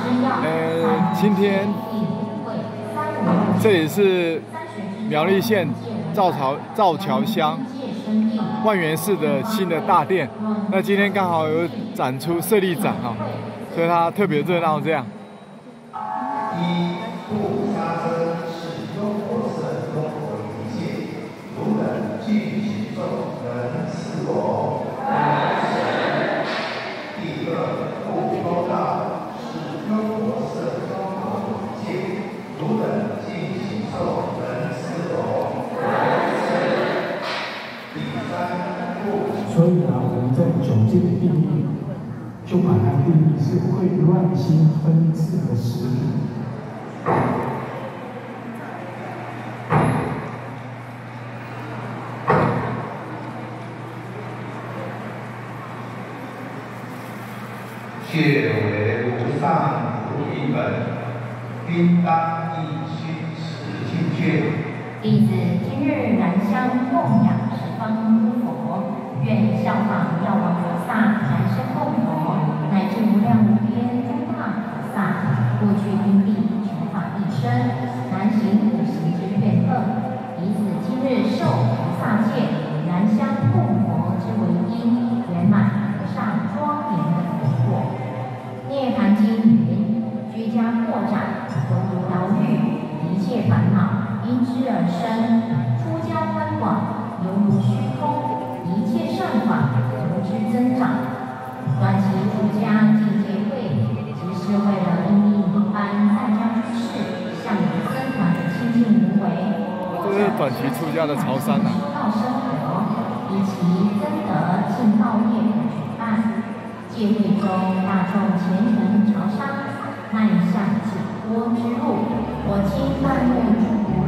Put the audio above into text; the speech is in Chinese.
今天这里是苗栗县造桥乡万源寺的新的大殿。那今天刚好有展出设立展哈，所以它特别热闹这样。 所以呢，我们在酒精的定义，就把它定义是会乱心分治的食品。 切为无上菩提本，应当以虚实尽确。 弟子今日燃香供养十方诸佛，愿效仿药王菩萨燃身供佛，乃至无量无边诸大菩萨，过去因地全法一生，难行五行之怨恶。以此今日受菩萨戒燃香供佛之为因，圆满菩萨庄严的佛果。涅槃经云：居家扩展，犹如牢狱，一切烦恼因之而生；出家宽广，犹如虚空，一切善法由之增长。短期出家境界会，只是为了因应一般在家居士向有僧团的清净无为， 这是短期出家的潮汕啊。 道生活，以其增德尽道业而举办。戒会中，大众虔诚朝山，迈向解脱之路。我今万目诸